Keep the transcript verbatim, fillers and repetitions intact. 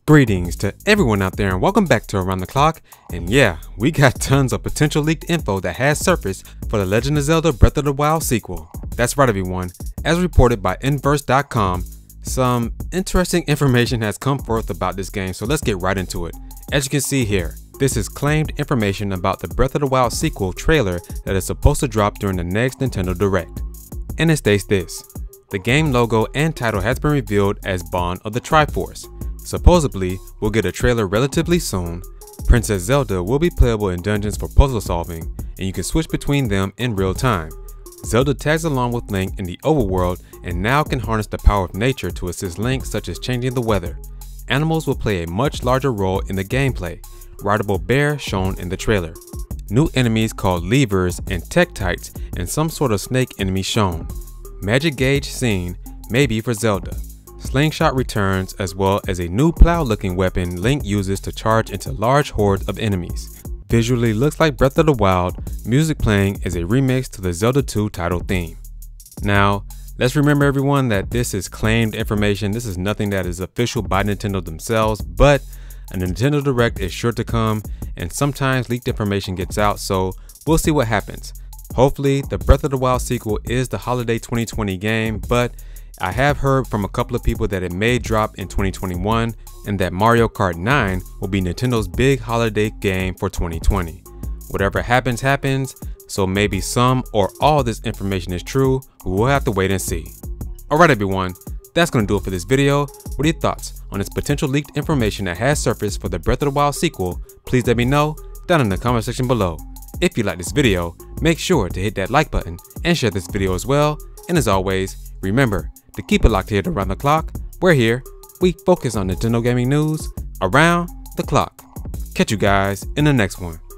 Greetings to everyone out there and welcome back to Around the Clock. And yeah, we got tons of potential leaked info that has surfaced for The Legend of Zelda Breath of the Wild sequel. That's right everyone, as reported by Inverse dot com, some interesting information has come forth about this game, so let's get right into it. As you can see here, this is claimed information about the Breath of the Wild sequel trailer that is supposed to drop during the next Nintendo Direct. And it states this: the game logo and title has been revealed as Bond of the Triforce. Supposedly, we'll get a trailer relatively soon. Princess Zelda will be playable in dungeons for puzzle solving, and you can switch between them in real time. Zelda tags along with Link in the overworld and now can harness the power of nature to assist Link, such as changing the weather. Animals will play a much larger role in the gameplay, rideable bear shown in the trailer. New enemies called levers and tektites, and some sort of snake enemy shown. Magic gauge seen, maybe for Zelda. Slingshot returns, as well as a new plow looking weapon Link uses to charge into large hordes of enemies. Visually looks like Breath of the Wild, music playing is a remix to the Zelda two title theme. Now, let's remember everyone that this is claimed information. This is nothing that is official by Nintendo themselves, but a Nintendo Direct is sure to come, and sometimes leaked information gets out, so we'll see what happens. Hopefully, the Breath of the Wild sequel is the holiday twenty twenty game, but I have heard from a couple of people that it may drop in twenty twenty-one and that Mario Kart nine will be Nintendo's big holiday game for twenty twenty. Whatever happens, happens, so maybe some or all this information is true, we'll have to wait and see. Alright everyone, that's going to do it for this video. What are your thoughts on this potential leaked information that has surfaced for the Breath of the Wild sequel? Please let me know down in the comment section below. If you like this video, make sure to hit that like button and share this video as well. And as always, remember to keep it locked here to Around the Clock. We're here, we focus on Nintendo gaming news around the clock. Catch you guys in the next one.